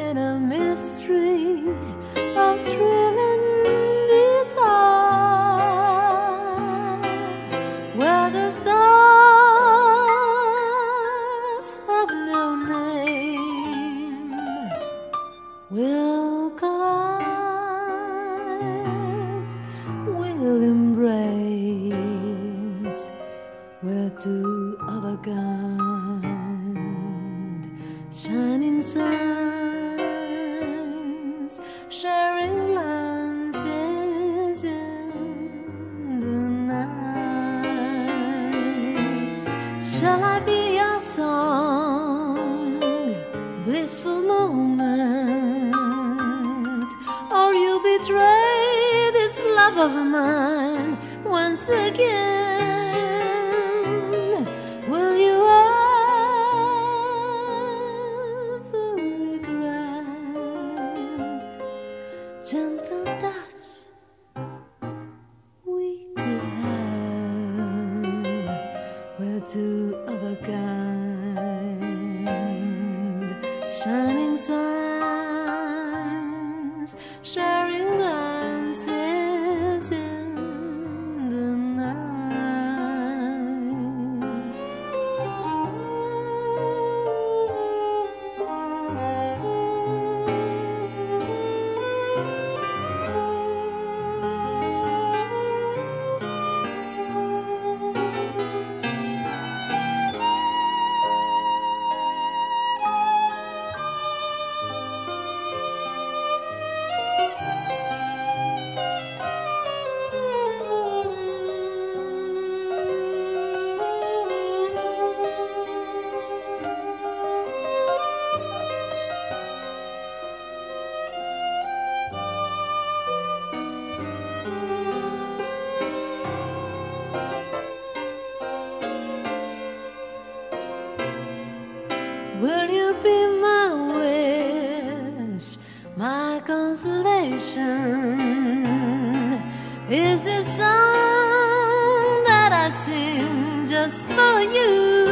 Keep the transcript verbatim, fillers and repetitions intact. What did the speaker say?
in a mystery of thrilling desire, where the stars have no name will collide, will embrace, where two of a kind, shining suns, sharing glances in the night. Shall I be your song, blissful moment, or you betray this love of mine once again? Will you ever regret gentle touch we could have, where two of a kind, shining suns, sharing glances in the night? Will you be my wish, my consolation? Is this song that I sing just for you?